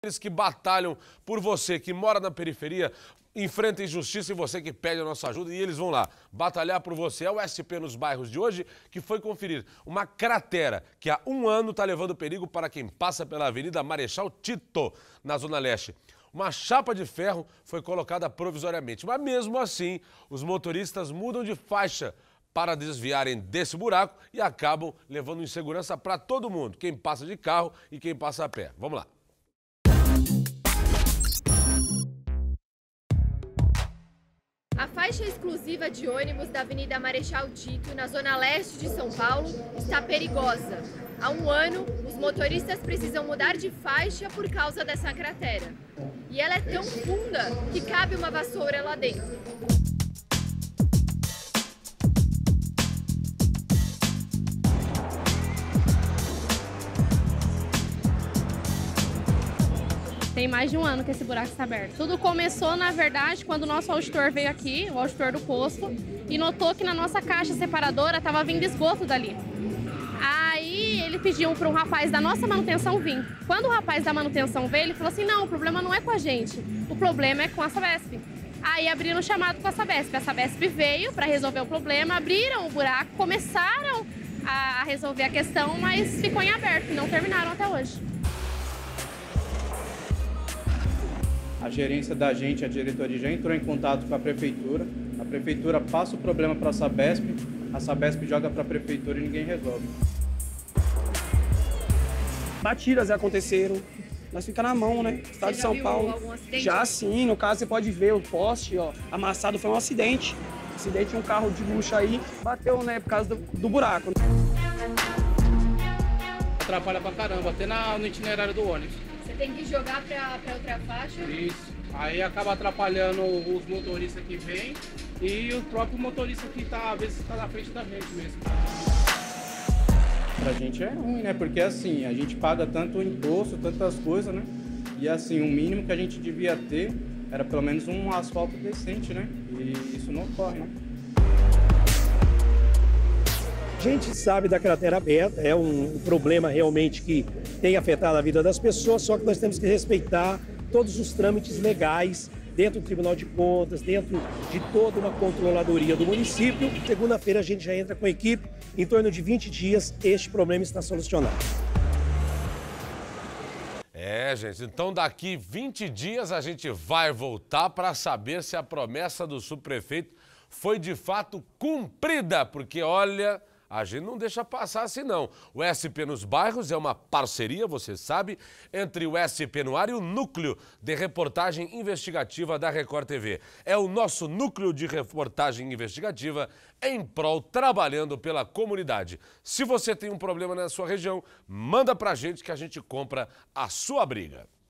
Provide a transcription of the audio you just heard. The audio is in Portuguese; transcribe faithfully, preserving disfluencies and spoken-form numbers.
Eles que batalham por você, que mora na periferia, enfrenta injustiça e você que pede a nossa ajuda, e eles vão lá batalhar por você. É o S P nos Bairros de hoje que foi conferir uma cratera que há um ano está levando perigo para quem passa pela Avenida Marechal Tito, na Zona Leste. Uma chapa de ferro foi colocada provisoriamente, mas mesmo assim os motoristas mudam de faixa para desviarem desse buraco e acabam levando insegurança para todo mundo, quem passa de carro e quem passa a pé. Vamos lá. A faixa exclusiva de ônibus da Avenida Marechal Tito, na zona leste de São Paulo, está perigosa. Há um ano, os motoristas precisam mudar de faixa por causa dessa cratera. E ela é tão funda que cabe uma vassoura lá dentro. Tem mais de um ano que esse buraco está aberto. Tudo começou, na verdade, quando o nosso auditor veio aqui, o auditor do posto, e notou que na nossa caixa separadora estava vindo esgoto dali. Aí ele pediu para um rapaz da nossa manutenção vir. Quando o rapaz da manutenção veio, ele falou assim, não, o problema não é com a gente, o problema é com a Sabesp. Aí abriram um chamado com a Sabesp. A Sabesp veio para resolver o problema, abriram o buraco, começaram a resolver a questão, mas ficou em aberto, não terminaram até hoje. A gerência da gente, a diretoria, já entrou em contato com a prefeitura. A prefeitura passa o problema para a Sabesp, a Sabesp joga para a prefeitura e ninguém resolve. Batidas aconteceram, nós fica na mão, né? Estado de São Paulo. Algum acidente? Já sim, no caso você pode ver o poste, ó, amassado, foi um acidente. Acidente, um carro de luxo aí, bateu, né, por causa do, do buraco. Atrapalha pra caramba, até na, no itinerário do ônibus. Você tem que jogar para outra faixa? Isso. Aí acaba atrapalhando os motoristas que vêm e o próprio motorista que tá, às vezes está na frente da gente mesmo. Pra gente é ruim, né? Porque assim, a gente paga tanto imposto, tantas coisas, né? E assim, o mínimo que a gente devia ter era pelo menos um asfalto decente, né? E isso não ocorre, né? A gente sabe da cratera aberta, é um problema realmente que tem afetado a vida das pessoas, só que nós temos que respeitar todos os trâmites legais dentro do Tribunal de Contas, dentro de toda uma controladoria do município. Segunda-feira a gente já entra com a equipe, em torno de vinte dias este problema está solucionado. É, gente, então daqui vinte dias a gente vai voltar para saber se a promessa do subprefeito foi de fato cumprida, porque olha, a gente não deixa passar assim não. O S P nos Bairros é uma parceria, você sabe, entre o S P no Ar e o Núcleo de Reportagem Investigativa da Record T V. É o nosso núcleo de reportagem investigativa em prol, trabalhando pela comunidade. Se você tem um problema na sua região, manda pra gente que a gente compra a sua briga.